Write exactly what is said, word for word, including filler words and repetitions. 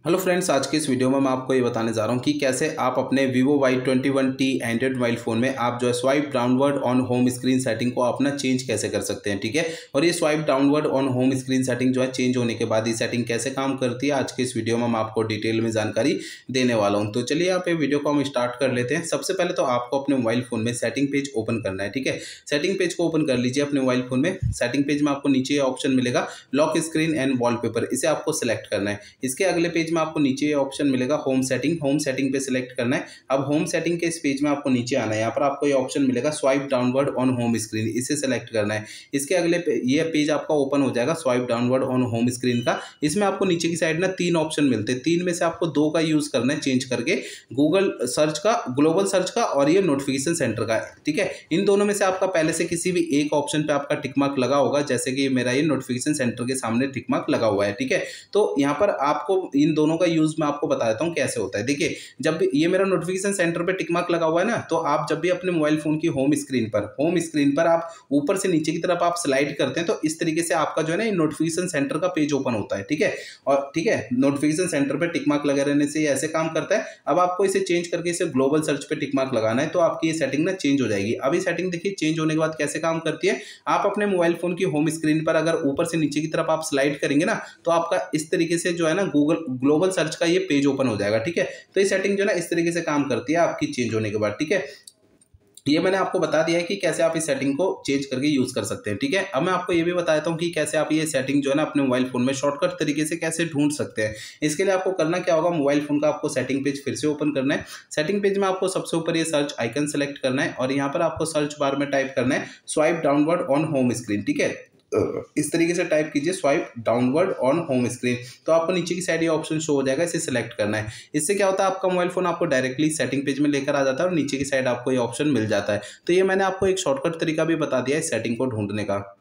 Hello friends, आज के इस वीडियो में मैं आपको ये बताने जा रहा हूँ कि कैसे आप अपने Vivo Y twenty one T android mobile phone में आप जो है swipe downward on home screen setting को अपना चेंज कैसे कर सकते हैं। ठीक है, और ये swipe downward on home screen setting जो है चेंज होने के बाद ये सेटिंग कैसे काम करती है, आज के इस वीडियो में मैं आपको डिटेल में जानकारी देने वाला हूँ। तो चलिए यहाँ पे वीडियो को हम स्टार्ट कर लेते हैं। सबसे पहले तो आपको अपने मोबाइल फ़ोन में सेटिंग पेज ओपन करना है। ठीक है, सेटिंग पेज को ओपन कर लीजिए अपने मोबाइल फ़ोन में। सेटिंग पेज में आपको नीचे ऑप्शन मिलेगा लॉक स्क्रीन एंड वॉलपेपर, इसे आपको सेलेक्ट करना है। इसके अगले पेज में आपको नीचे ऑप्शन मिलेगा होम सेटिंग, होम सेटिंग पे सिलेक्ट करना है। अब होम सेटिंग के इस पेज में आपको नीचे आना है। यहाँ पर आपको ये ऑप्शन मिलेगा swipe downward on home screen, इसे सेलेक्ट करना है। इसके अगले पे, ये पेज आपका ओपन हो जाएगा swipe downward on home screen का। इसमें आपको नीचे की साइड ना तीन ऑप्शन मिलते हैं, तीन में से आपको दो का यूज करना है चेंज करके, गूगल सर्च का, ग्लोबल सर्च का और ये नोटिफिकेशन सेंटर का। ठीक है, इन दोनों में से आपका पहले से किसी भी एक ऑप्शन पे आपका टिक मार्क लगा होगा, जैसे कि मेरा ये नोटिफिकेशन सेंटर के सामने टिक मार्क लगा हुआ है। ठीक है, तो यहाँ पर आपको इन दोनों का यूज मैं आपको बता देता हूँ कैसे होता है। देखिए, जब भी ये मेरा नोटिफिकेशन सेंटर पे टिक मार्क लगा हुआ है ना, तो आप जब भी अपने मोबाइल फोन की होम स्क्रीन पर होम स्क्रीन पर आप ऊपर से नीचे की तरफ आप स्लाइड करते हैं, तो इस तरीके से आपका जो है ना ये नोटिफिकेशन सेंटर का पेज ओपन होता है। ठीक है, और ठीक है, नोटिफिकेशन सेंटर पे टिक मार्क लगे रहने से ये ऐसे काम करता है। अब आपको इसे चेंज करके इसे ग्लोबल सर्च पे टिक मार्क लगाना है, तो आपकी ये सेटिंग ना चेंज हो जाएगी। अब ये सेटिंग देखिए चेंज होने के बाद कैसे काम करती है। आप अपने मोबाइल फोन की होम स्क्रीन पर अगर ऊपर से नीचे की तरफ आप स्लाइड करेंगे ना, तो आपका इस तरीके से जो है ना गूगल ग्लोबल सर्च का ये पेज ओपन हो जाएगा। ठीक है, तो ये सेटिंग जो है ना इस तरीके से काम करती है आपकी चेंज होने के बाद। ठीक है, ये मैंने आपको बता दिया है कि कैसे आप इस सेटिंग को चेंज करके यूज कर सकते हैं। ठीक है, अब मैं आपको ये भी बताता हूँ कि कैसे आप ये सेटिंग जो है ना अपने मोबाइल फोन में शॉर्टकट तरीके से कैसे ढूंढ सकते हैं। इसके लिए आपको करना क्या होगा, मोबाइल फोन का आपको सेटिंग पेज फिर से ओपन करना है। सेटिंग पेज में आपको सबसे ऊपर ये सर्च आइकन सेलेक्ट करना है और यहाँ पर आपको सर्च बार में टाइप करना है swipe downward on home screen. ठीक है, इस तरीके से टाइप कीजिए swipe downward on home screen, तो आपको नीचे की साइड ये ऑप्शन शो हो जाएगा, इसे सिलेक्ट करना है। इससे क्या होता है, आपका मोबाइल फोन आपको डायरेक्टली सेटिंग पेज में लेकर आ जाता है और नीचे की साइड आपको ये ऑप्शन मिल जाता है। तो ये मैंने आपको एक शॉर्टकट तरीका भी बता दिया है इस सेटिंग को ढूंढने का।